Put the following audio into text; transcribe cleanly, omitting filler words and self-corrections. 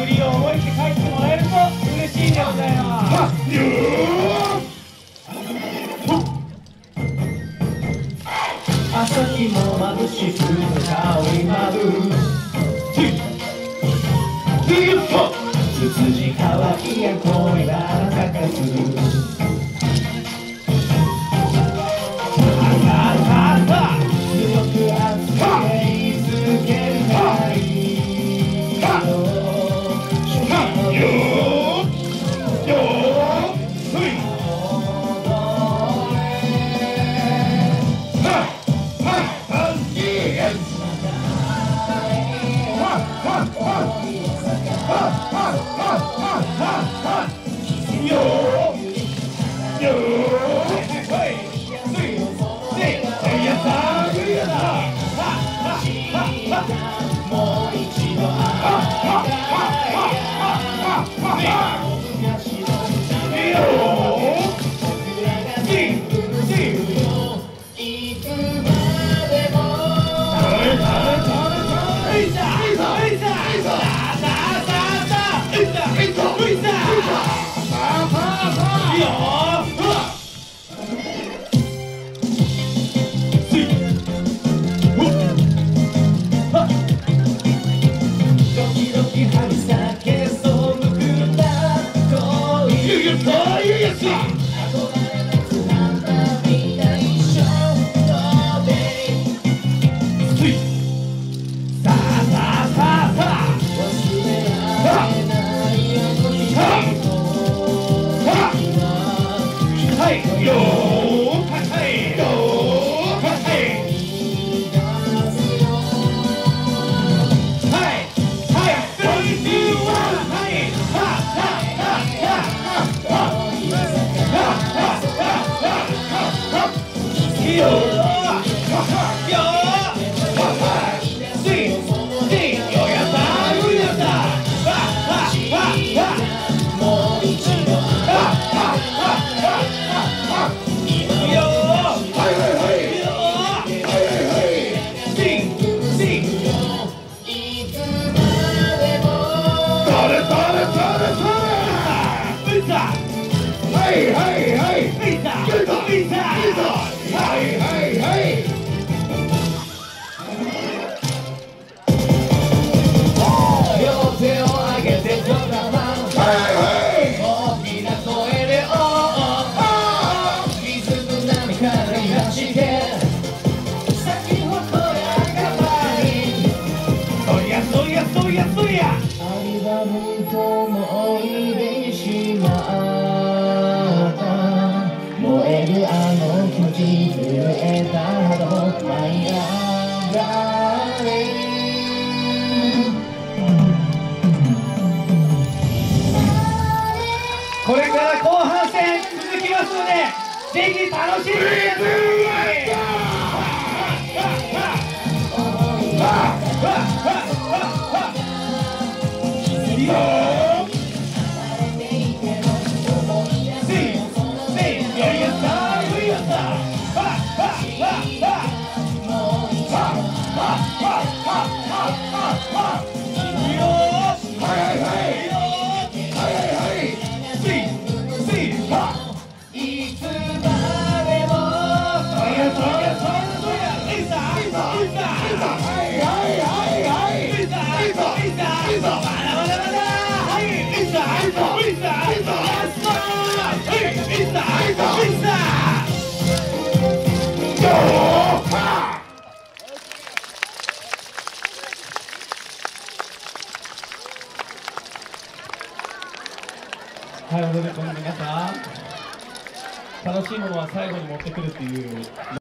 りを覚えて帰ってもらえると嬉しいでございます。朝日も眩しく香り舞うつつじ乾きや恋が咲かす強く熱く言い続けるがいいこれから後半戦続きますので、ぜひ楽しんでくだはい、踊り子の皆さん、楽しいものは最後に持ってくるっていう